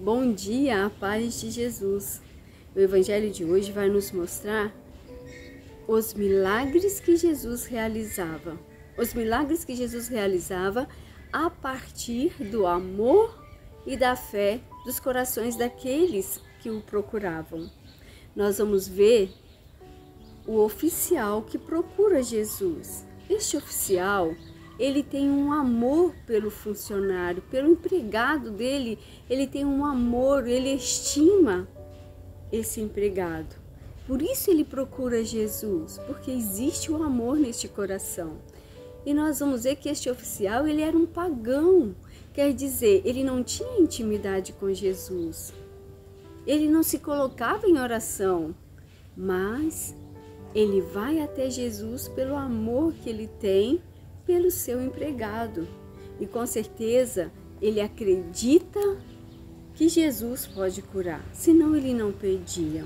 Bom dia, a paz de Jesus. O Evangelho de hoje vai nos mostrar os milagres que Jesus realizava. Os milagres que Jesus realizava a partir do amor e da fé dos corações daqueles que o procuravam. Nós vamos ver o oficial que procura Jesus. Este oficial, ele tem um amor pelo funcionário, pelo empregado dele, ele tem um amor, ele estima esse empregado. Por isso ele procura Jesus, porque existe o amor neste coração. E nós vamos ver que este oficial, ele era um pagão, quer dizer, ele não tinha intimidade com Jesus. Ele não se colocava em oração, mas ele vai até Jesus pelo amor que ele tem pelo seu empregado. E com certeza ele acredita que Jesus pode curar, senão ele não pedia.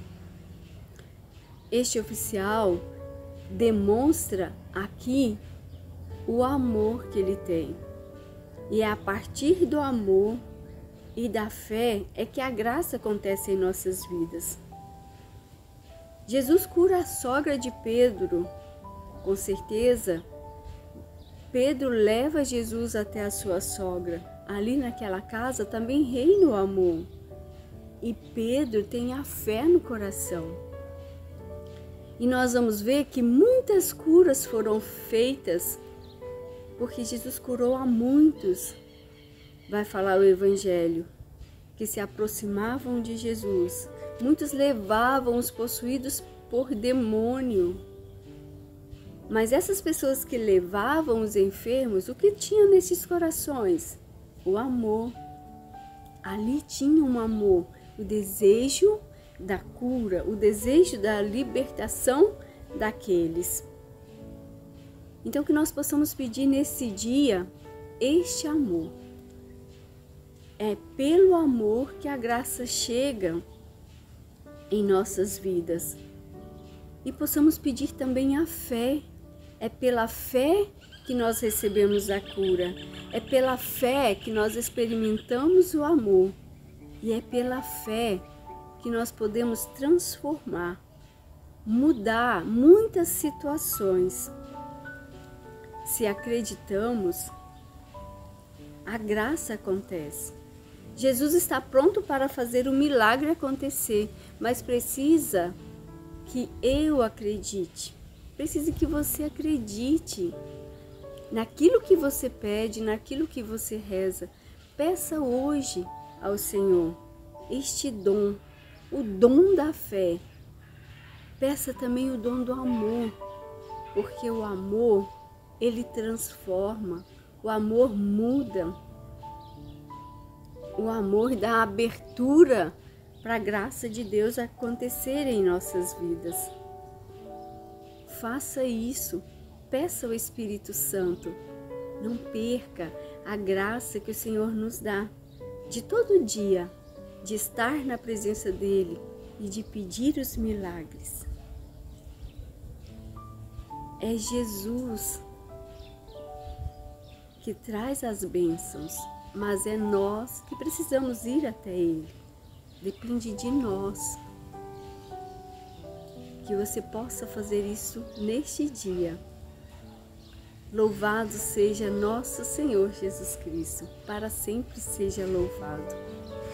Este oficial demonstra aqui o amor que ele tem. E é a partir do amor e da fé é que a graça acontece em nossas vidas. Jesus cura a sogra de Pedro. Com certeza, Pedro leva Jesus até a sua sogra. Ali naquela casa também reina o amor. E Pedro tem a fé no coração. E nós vamos ver que muitas curas foram feitas porque Jesus curou a muitos. Vai falar o Evangelho, que se aproximavam de Jesus. Muitos levavam os possuídos por demônio. Mas essas pessoas que levavam os enfermos, o que tinha nesses corações? O amor. Ali tinha um amor, o desejo da cura, o desejo da libertação daqueles. Então que nós possamos pedir nesse dia este amor. É pelo amor que a graça chega em nossas vidas. E possamos pedir também a fé. É pela fé que nós recebemos a cura. É pela fé que nós experimentamos o amor. E é pela fé que nós podemos transformar, mudar muitas situações. Se acreditamos, a graça acontece. Jesus está pronto para fazer o milagre acontecer, mas precisa que eu acredite. Precisa que você acredite naquilo que você pede, naquilo que você reza. Peça hoje ao Senhor este dom, o dom da fé. Peça também o dom do amor, porque o amor, ele transforma, o amor muda. O amor dá abertura para a graça de Deus acontecer em nossas vidas. Faça isso, peça ao Espírito Santo. Não perca a graça que o Senhor nos dá de todo dia, de estar na presença dEle e de pedir os milagres. É Jesus que traz as bênçãos, mas é nós que precisamos ir até Ele. Depende de nós. Que você possa fazer isso neste dia. Louvado seja nosso Senhor Jesus Cristo, para sempre seja louvado.